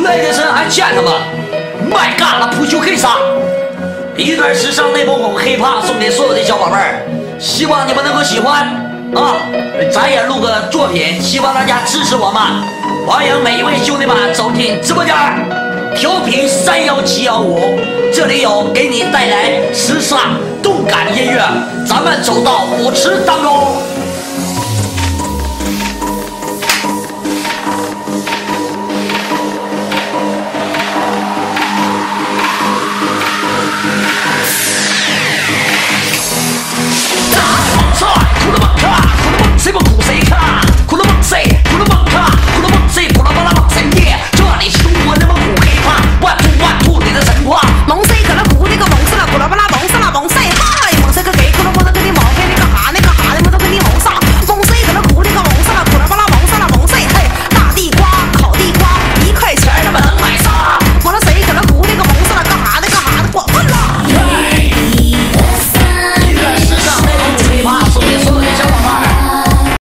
Ladies and gentlemen, my God， 不朽 K 杀，一段时尚内蒙古 hiphop 送给所有的小宝贝儿，希望你们能够喜欢啊！咱也录个作品，希望大家支持我们。欢迎每一位兄弟们走进直播间，调频31715，这里有给你带来时尚动感音乐，咱们走到舞池当中。